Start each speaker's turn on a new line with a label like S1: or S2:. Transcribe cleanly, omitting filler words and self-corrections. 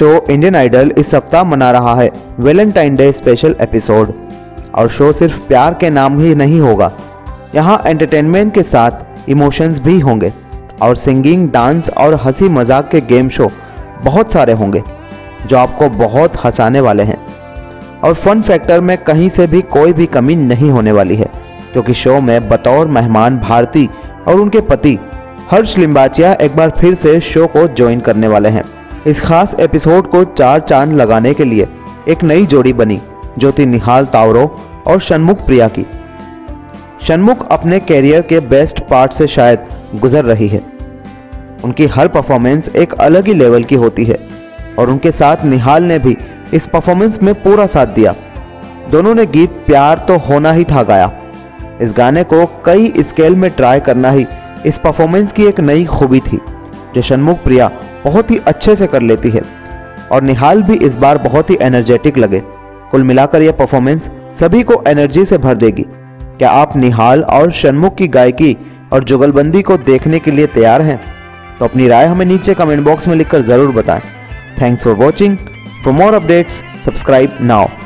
S1: Show Indian idol इस सप्ताह मना रहा है वैलेंटाइन डे स्पेशल एपिसोड। और शो सिर्फ प्यार के नाम ही नहीं होगा, यहाँ एंटरटेनमेंट के साथ इमोशंस भी होंगे और सिंगिंग, डांस और हंसी मजाक के गेम शो बहुत सारे होंगे जो आपको बहुत हंसाने वाले हैं। और फन फैक्टर में कहीं से भी कोई भी कमी नहीं होने वाली है, क्योंकि शो में बतौर मेहमान भारती और उनके पति हर्ष लिम्बाचिया एक बार फिर से शो को ज्वाइन करने वाले हैं। इस खास एपिसोड को 4 चांद लगाने के लिए एक नई जोड़ी बनी, जो थी निहाल तावरो और षणमुख प्रिया की। षणमुख अपने कैरियर के बेस्ट पार्ट से शायद गुजर रही है। उनकी हर परफॉर्मेंस एक अलग ही लेवल की होती है और उनके साथ निहाल ने भी इस परफॉर्मेंस में पूरा साथ दिया। दोनों ने गीत प्यार तो होना ही था गाया। इस गाने को कई स्केल में ट्राई करना ही इस परफॉर्मेंस की एक नई खूबी थी, जो षणमुख प्रिया बहुत ही अच्छे से कर लेती है और निहाल भी इस बार बहुत ही एनर्जेटिक लगे। कुल मिलाकर यह परफॉर्मेंस सभी को एनर्जी से भर देगी। क्या आप निहाल और षणमुख की गायकी और जुगलबंदी को देखने के लिए तैयार हैं? तो अपनी राय हमें नीचे कमेंट बॉक्स में लिखकर ज़रूर बताएं। Thanks for watching. For more updates subscribe now.